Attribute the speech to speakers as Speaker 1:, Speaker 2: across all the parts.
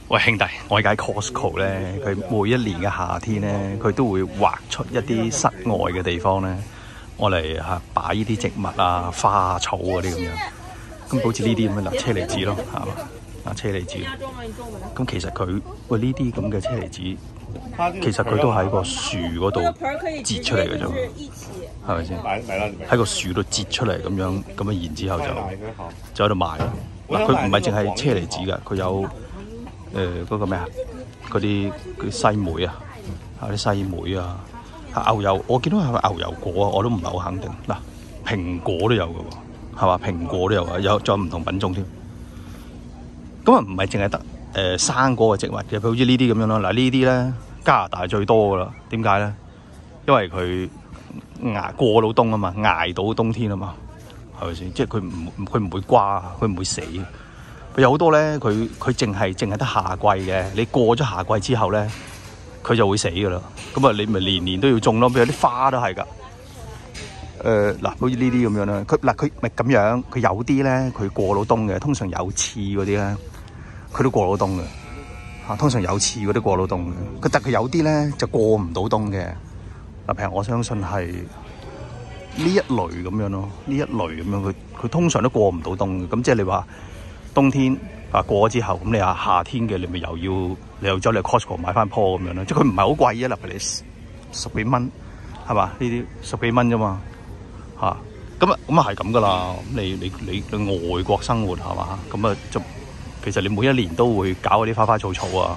Speaker 1: 喂兄弟，我而家喺 Costco 咧，佢每一年嘅夏天咧，佢都會劃出一啲室外嘅地方咧，我嚟擺呢啲植物啊、花草嗰啲咁樣。咁好似呢啲咁樣嗱，車厘子咯，係嘛？車厘子。咁其實佢喂呢啲咁嘅車厘子，其實佢都喺個樹嗰度截出嚟嘅啫，係咪先？喺個樹度截出嚟咁樣，然之後就喺度賣。嗱，佢唔係淨係車厘子㗎，佢有嗰個咩啊？嗰啲西梅啊，啲西梅啊，牛油，我見到係咪牛油果啊？我都唔係好肯定。嗱，蘋果都有㗎喎，係嘛？蘋果都有啊，仲有唔同品種添。咁啊，唔係淨係得生果嘅植物嘅，譬如好似呢啲咁樣咯。嗱，呢啲咧加拿大最多㗎啦。點解咧？因為佢過到冬啊嘛，捱到冬天啊嘛，係咪先？即係佢唔會瓜，佢唔會死。佢有好多咧，佢淨係得夏季嘅。你過咗夏季之後咧，佢就會死噶啦。咁啊，你咪年年都要種咯。譬如啲花都係㗎。嗱，好似呢啲咁樣啦。佢咪咁樣。佢有啲咧，佢過到冬嘅。通常有刺嗰啲咧，佢都過到冬嘅。通常有刺嗰啲過到冬嘅。但佢有啲咧就過唔到冬嘅。嗱，譬如我相信係呢一類咁樣咯。呢一類咁樣，佢通常都過唔到冬嘅。咁即係你話。冬天過咗之後，咁你夏天嘅你咪又走嚟 Costco 買翻棵咁樣啦，即係佢唔係好貴啊，譬如你十幾蚊係嘛？呢啲十幾蚊啫嘛嚇，咁係咁噶啦。你外國生活係嘛？咁啊就其實你每一年都會搞嗰啲花草草啊，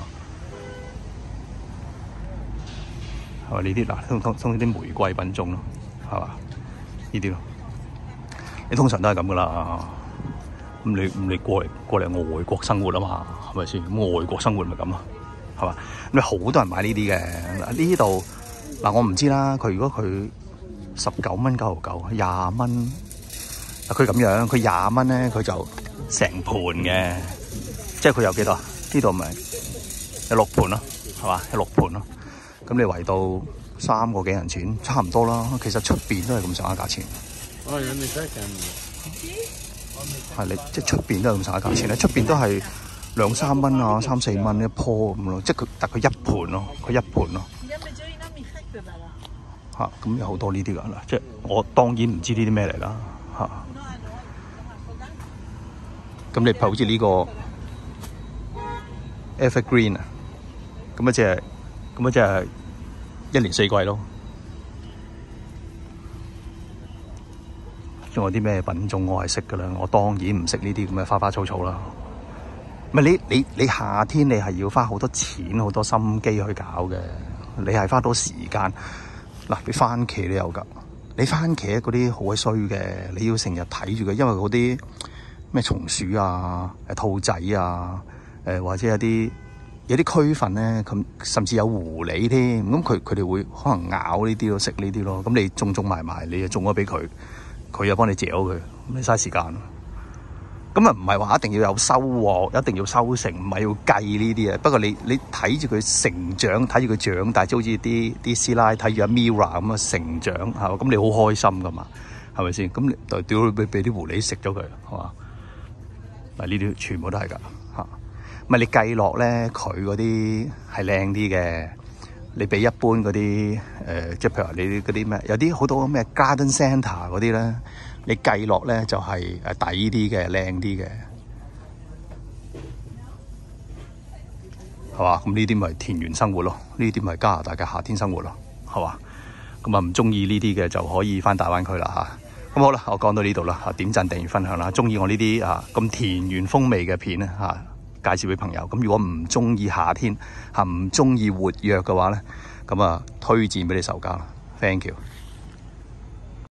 Speaker 1: 係嘛？呢啲嗱通啲玫瑰品種咯，係嘛？呢啲咯，你通常都係咁噶啦。咁你過嚟外國生活啊嘛，係咪先？咁外國生活咪咁咯，係嘛？你好多人買呢啲嘅。嗱，呢度嗱，我唔知啦。佢如果佢19蚊99，20蚊。佢咁樣，佢20蚊咧，佢就成盤嘅，即係佢有幾多啊？呢度咪有6盤咯，係嘛？有6盤咯。咁你圍到3個幾銀錢，差唔多啦。其實出邊都係咁上下價錢。係你即係出邊都係咁上下價錢咧，出邊都係2、3蚊啊，3、4蚊一棵咁咯，即係但佢一盤咯，佢一盤咯。咁有好多呢啲噶啦，即係我當然唔知呢啲咩嚟啦嚇。咁你好似呢個 Evergreen 啊，咁即係1年4季咯。仲有啲咩品種我係識噶啦，我當然唔識呢啲咁嘅花花草草啦。唔係你夏天你係要花好多錢好多心機去搞嘅，你係花多時間。嗱，你番茄都有㗎，你番茄嗰啲好鬼衰嘅，你要成日睇住佢，因為嗰啲咩松鼠啊、兔仔啊、或者有啲區份咧，甚至有狐狸添，咁佢哋會可能咬呢啲咯，食呢啲咯，咁你種埋，你就種咗俾佢。佢又幫你嚼佢，咁你嘥時間。咁啊唔係話一定要有收穫，一定要收成，唔係要計呢啲啊。不過你睇住佢成長，睇住佢長大，即好似啲師奶睇住阿 Mira 咁啊成長，係嘛？咁你好開心噶嘛，係咪先？咁你就屌俾啲狐狸食咗佢，係嘛？嗱，呢啲全部都係㗎嚇。咪你計落咧，佢嗰啲係靚啲嘅。你比一般嗰啲即係譬如話你嗰啲咩，有啲好多咩 garden centre 嗰啲咧，你計落咧就係抵啲嘅，靚啲嘅，係嘛？咁呢啲咪田園生活咯，呢啲咪加拿大嘅夏天生活咯，係嘛？咁啊唔中意呢啲嘅就可以返大灣區啦嚇。咁好啦，我講到呢度啦嚇，點讚訂閱分享啦，中意我呢啲咁田園風味嘅片咧嚇。介紹俾朋友，咁如果唔中意夏天，唔中意活躍嘅話咧，咁推薦俾你仇家啦。Thank you。